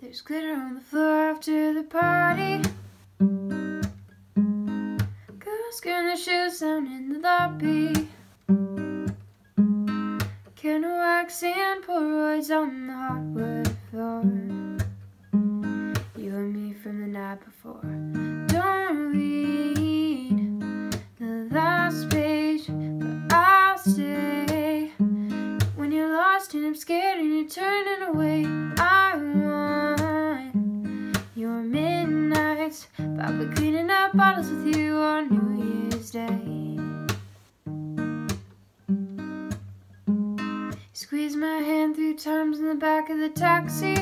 There's glitter on the floor after the party. Girls getting their shoes down in the lobby. Candle wax and Polaroids on the hardwood floor. You and me from the night before. Don't read the last page, but I'll stay. When you're lost and I'm scared and you're turning away, I want your midnights. I'll be cleaning up bottles with you on New Year's Day. Squeeze my hand 3 times in the back of the taxi.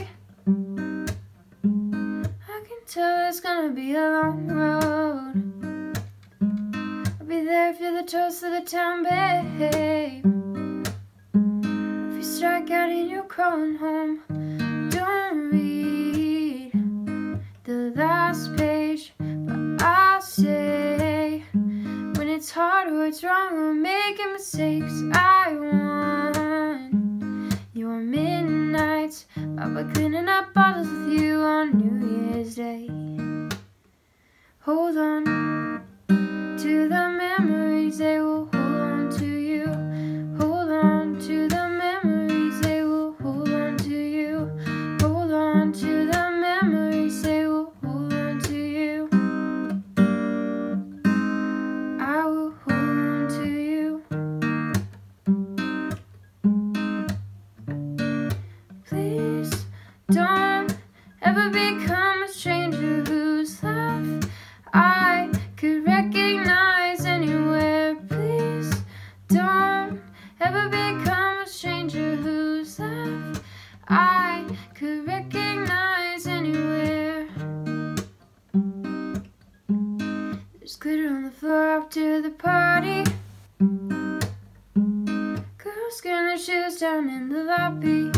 I can tell it's gonna be a long road. I'll be there if you're the toast of the town, babe. If you strike out and you're crawling home, don't read the last page, but I'll say when it's hard or it's wrong or making mistakes, I want your midnights. I'll be cleaning up bottles with you on New Year's Day. Hold on to the memories, they will hold on to you. Hold on to the memories, they will hold on to you. Hold on to the memories, they will hold on to you. I will hold on to you. Please don't ever become a stranger whose laugh I could recognize anywhere. Please don't ever become a stranger whose laugh I could recognize anywhere. There's glitter on the floor after the party. Girls getting their shoes down in the lobby.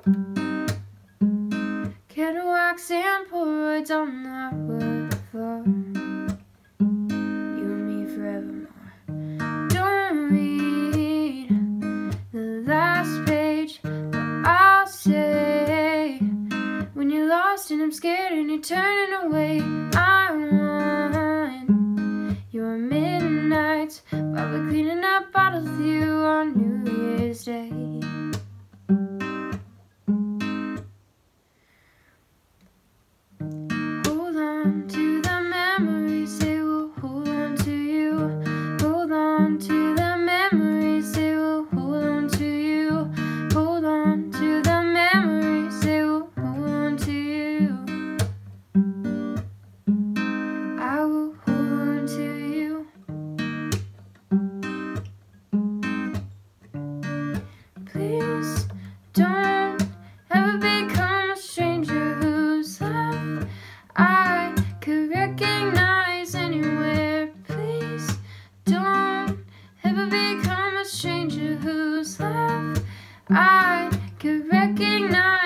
Candle wax and Polaroids on the hardwood floor. You and me forevermore. Don't read the last page, but I'll say when you're lost and I'm scared and you're turning away, I want your midnights. I'll be cleaning up bottles with you on New Year's Day. Hold on to the memories, they will hold on to you. Hold on to the memories, they will hold on to you. Hold on to the memories, they will hold on to you. I will hold on to you. Please don't ever become a stranger whose laugh I could recognize anywhere. Please don't ever become a stranger whose laugh I could recognize